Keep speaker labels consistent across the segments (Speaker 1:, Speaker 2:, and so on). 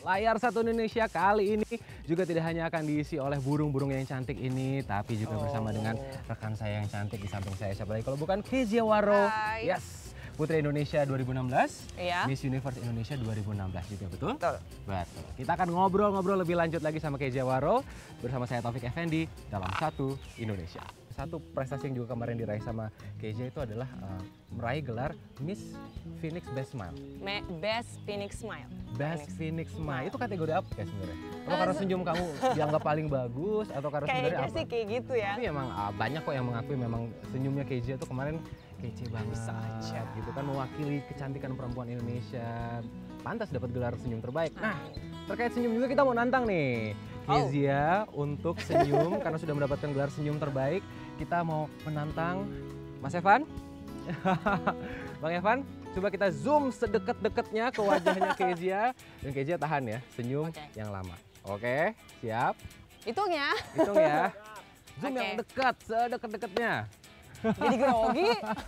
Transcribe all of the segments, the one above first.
Speaker 1: Layar Satu Indonesia kali ini juga tidak hanya akan diisi oleh burung-burung yang cantik ini, tapi juga bersama dengan rekan saya yang cantik di samping saya. Siapa lagi kalau bukan Kezia Waro.
Speaker 2: Hai.
Speaker 1: Yes, Putri Indonesia 2016,
Speaker 2: Iya.
Speaker 1: Miss Universe Indonesia 2016 juga, betul?
Speaker 2: Betul.
Speaker 1: Betul. Kita akan ngobrol-ngobrol lebih lanjut lagi sama Kezia Waro bersama saya Taufik Effendi dalam Satu Indonesia. Satu prestasi yang juga kemarin diraih sama Kezia itu adalah meraih gelar Miss Phoenix Best Smile.
Speaker 2: Best Phoenix Smile.
Speaker 1: Best Phoenix Smile itu kategori apa ya sebenarnya? Apa karena senyum kamu dianggap paling bagus atau karena sebenarnya
Speaker 2: Kayaknya
Speaker 1: apa?
Speaker 2: sih kayak gitu ya.
Speaker 1: Tapi emang banyak kok yang mengakui memang senyumnya Kezia tuh kemarin kece banget
Speaker 2: aja.
Speaker 1: gitu kan, mewakili kecantikan perempuan Indonesia. Pantas dapat gelar senyum terbaik. Nah, terkait senyum juga kita mau nantang nih Kezia untuk senyum karena sudah mendapatkan gelar senyum terbaik. Kita mau menantang Mas Evan. Bang Evan, coba kita zoom sedekat-dekatnya ke wajahnya Kezia. Dan Kezia tahan ya, senyum yang lama. Oke, siap?
Speaker 2: Hitung ya.
Speaker 1: Hitung ya. Zoom
Speaker 2: Oke.
Speaker 1: yang dekat, sedekat-dekatnya.
Speaker 2: Jadi grogi.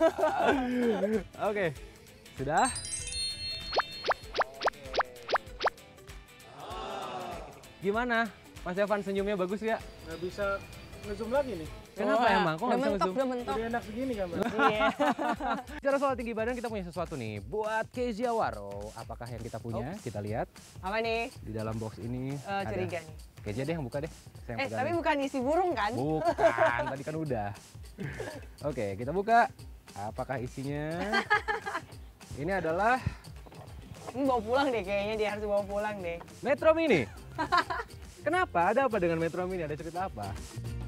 Speaker 1: Oke, sudah? Gimana? Mas Evan senyumnya bagus ya?
Speaker 3: Nggak bisa ngezoom lagi nih.
Speaker 1: Kenapa emang? Kok nggak bisa ngezoom?
Speaker 2: Udah mentok.
Speaker 3: Jadi enak segini kan, Mbak?
Speaker 2: Iya.
Speaker 1: Bicara soal tinggi badan, kita punya sesuatu nih buat Kezia Waro. Apakah yang kita punya? Kita lihat
Speaker 2: Apa nih?
Speaker 1: di dalam box ini. Ada.
Speaker 2: Curiga nih.
Speaker 1: Kezia deh yang buka deh. Saya yang pegang
Speaker 2: Tapi
Speaker 1: nih.
Speaker 2: bukan isi burung kan?
Speaker 1: Bukan, tadi kan udah. Oke, kita buka. Apakah isinya? Ini adalah
Speaker 2: Ini bawa pulang deh kayaknya, dia harus bawa pulang deh.
Speaker 1: Metro Mini. Kenapa? Ada apa dengan Metro Mini? Ada cerita apa?